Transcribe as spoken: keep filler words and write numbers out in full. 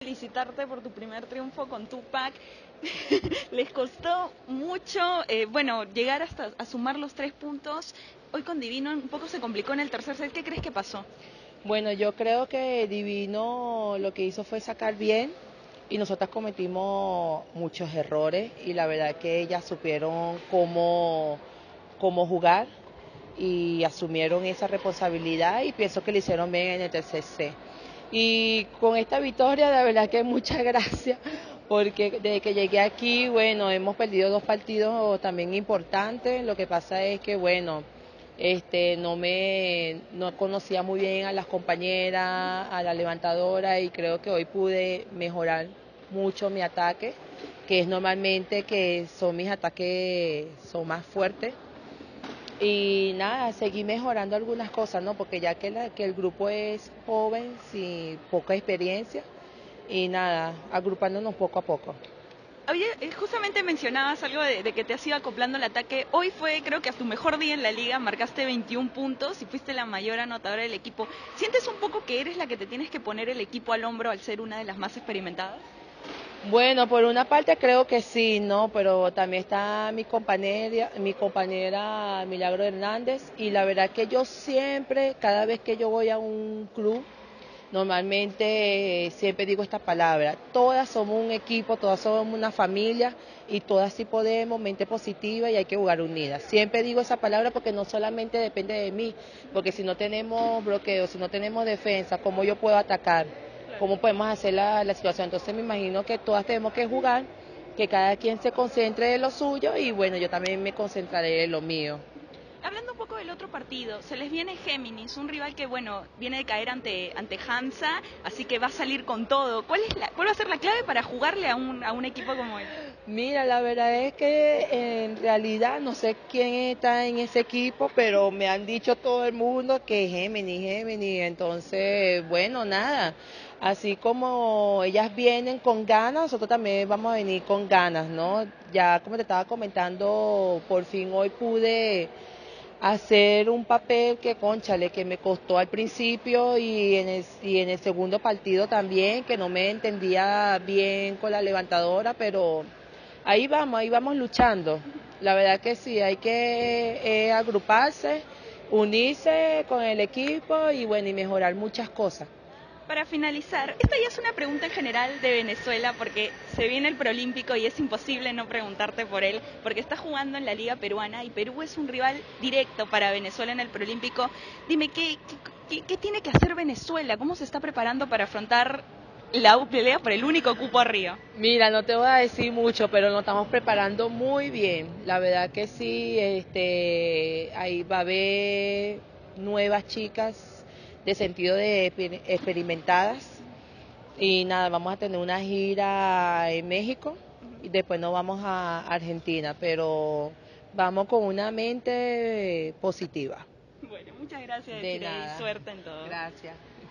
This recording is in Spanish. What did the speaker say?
Felicitarte por tu primer triunfo con Tupac. Les costó mucho, eh, bueno, llegar hasta a sumar los tres puntos. Hoy con Divino un poco se complicó en el tercer set. ¿Qué crees que pasó? Bueno, yo creo que Divino lo que hizo fue sacar bien y nosotras cometimos muchos errores y la verdad que ellas supieron cómo, cómo jugar y asumieron esa responsabilidad y pienso que lo hicieron bien en el tercer set. Y con esta victoria, la verdad que muchas gracias, porque desde que llegué aquí, bueno, hemos perdido dos partidos también importantes. Lo que pasa es que, bueno, este, no me no conocía muy bien a las compañeras, a la levantadora, y creo que hoy pude mejorar mucho mi ataque, que es normalmente que son mis ataques son más fuertes. Y nada, seguí mejorando algunas cosas, ¿no? Porque ya que, la, que el grupo es joven, sin poca experiencia, y nada, agrupándonos poco a poco. Oye, eh, justamente mencionabas algo de, de que te has ido acoplando el ataque. Hoy fue, creo que a tu mejor día en la liga, marcaste veintiún puntos y fuiste la mayor anotadora del equipo. ¿Sientes un poco que eres la que te tienes que poner el equipo al hombro al ser una de las más experimentadas? Bueno, por una parte creo que sí, ¿no? Pero también está mi compañera, mi compañera Milagro Hernández, y la verdad que yo siempre, cada vez que yo voy a un club, normalmente eh, siempre digo esta palabra: todas somos un equipo, todas somos una familia y todas sí podemos, mente positiva, y hay que jugar unidas. Siempre digo esa palabra porque no solamente depende de mí, porque si no tenemos bloqueo, si no tenemos defensa, ¿cómo yo puedo atacar? ¿Cómo podemos hacer la, la situación? Entonces me imagino que todas tenemos que jugar, que cada quien se concentre en lo suyo y bueno, yo también me concentraré en lo mío. Hablando un poco del otro partido, se les viene Géminis, un rival que, bueno, viene de caer ante, ante Hansa, así que va a salir con todo. ¿Cuál, es la, cuál va a ser la clave para jugarle a un, a un equipo como él? Mira, la verdad es que en realidad no sé quién está en ese equipo, pero me han dicho todo el mundo que Géminis, Géminis, entonces, bueno, nada, así como ellas vienen con ganas, nosotros también vamos a venir con ganas, ¿no? Ya como te estaba comentando, por fin hoy pude hacer un papel que, cónchale, que me costó al principio, y en, el, y en el segundo partido también, que no me entendía bien con la levantadora, pero ahí vamos, ahí vamos luchando. La verdad que sí, hay que eh, agruparse, unirse con el equipo y bueno, y mejorar muchas cosas. Para finalizar, esta ya es una pregunta en general de Venezuela porque se viene el Proolímpico y es imposible no preguntarte por él, porque está jugando en la Liga Peruana y Perú es un rival directo para Venezuela en el Proolímpico. Dime, ¿qué, qué, qué tiene que hacer Venezuela? ¿Cómo se está preparando para afrontar la pelea por el único cupo a Río? Mira, no te voy a decir mucho, pero nos estamos preparando muy bien. La verdad que sí, este, ahí va a haber nuevas chicas de sentido de exper- experimentadas. Y nada, vamos a tener una gira en México y después nos vamos a Argentina, pero vamos con una mente positiva. Bueno, muchas gracias, De Desiree, y nada. suerte en todo. Gracias.